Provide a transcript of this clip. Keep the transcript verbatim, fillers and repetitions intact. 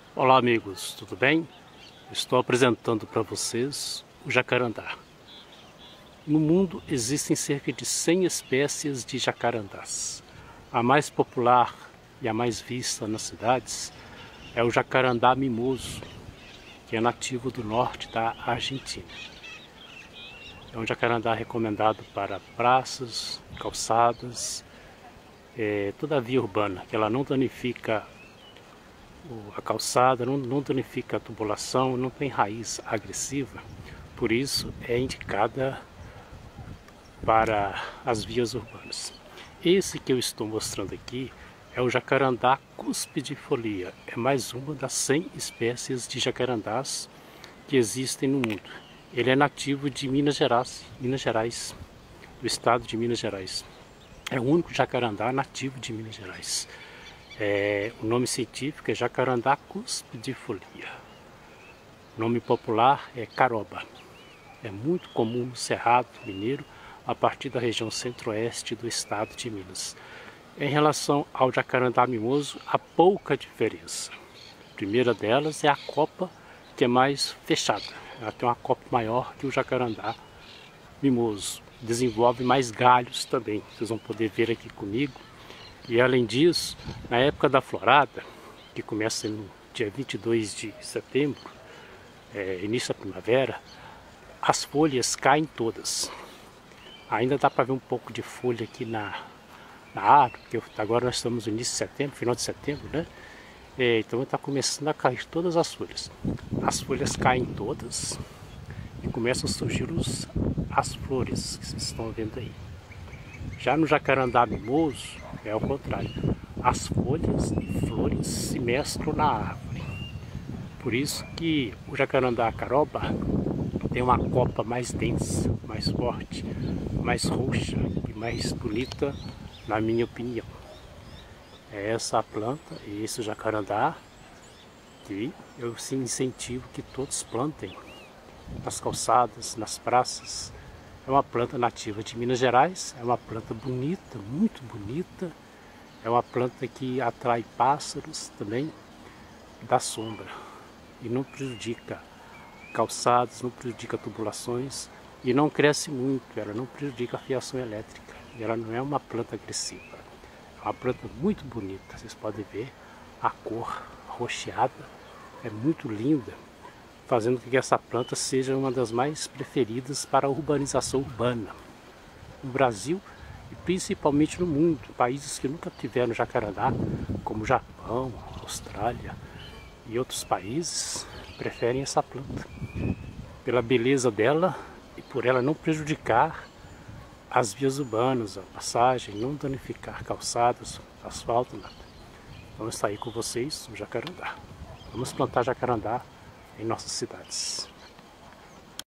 Olá amigos, tudo bem? Estou apresentando para vocês o jacarandá. No mundo existem cerca de cem espécies de jacarandás. A mais popular e a mais vista nas cidades é o jacarandá mimoso, que é nativo do norte da Argentina. É um jacarandá recomendado para praças, calçadas, é, toda a via urbana, que ela não danifica a calçada, não, não danifica a tubulação, não tem raiz agressiva, por isso é indicada para as vias urbanas. Esse que eu estou mostrando aqui é o jacarandá cuspidifolia, é mais uma das cem espécies de jacarandás que existem no mundo. Ele é nativo de Minas Gerais, Minas Gerais, do estado de Minas Gerais. É o único jacarandá nativo de Minas Gerais. É, o nome científico é jacarandá cuspidifolia. O nome popular é caroba. É muito comum no Cerrado Mineiro, a partir da região centro-oeste do estado de Minas. Em relação ao jacarandá mimoso, há pouca diferença. A primeira delas é a copa, que é mais fechada. Ela tem uma copa maior que o jacarandá mimoso. Desenvolve mais galhos também. Vocês vão poder ver aqui comigo. E além disso, na época da florada, que começa no dia vinte e dois de setembro, é, início da primavera, as folhas caem todas. Ainda dá para ver um pouco de folha aqui na, na árvore, porque agora nós estamos no início de setembro, final de setembro, né? É, então está começando a cair todas as folhas. As folhas caem todas e começam a surgir os, as flores que vocês estão vendo aí. Já no jacarandá mimoso, é o contrário. As folhas e flores se mesclam na árvore. Por isso que o jacarandá caroba tem uma copa mais densa, mais forte, mais roxa e mais bonita, na minha opinião. É essa a planta e esse jacarandá que eu sim incentivo que todos plantem nas calçadas, nas praças. É uma planta nativa de Minas Gerais, é uma planta bonita, muito bonita. É uma planta que atrai pássaros também, dá sombra e não prejudica calçadas, não prejudica tubulações e não cresce muito, ela não prejudica a fiação elétrica. E ela não é uma planta agressiva, é uma planta muito bonita, vocês podem ver a cor roxeada, é muito linda, fazendo com que essa planta seja uma das mais preferidas para a urbanização urbana no Brasil e principalmente no mundo. Países que nunca tiveram jacarandá, como Japão, Austrália e outros países, preferem essa planta pela beleza dela e por ela não prejudicar as vias urbanas, a passagem, não danificar calçadas, asfalto, nada. Vamos sair com vocês o jacarandá. Vamos plantar jacarandá em nossas cidades.